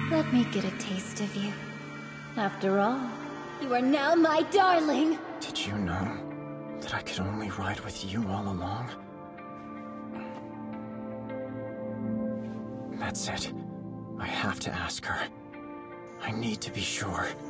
Let me get a taste of you. After all, you are now my darling! Did you know that I could only ride with you all along? That's it. I have to ask her. I need to be sure.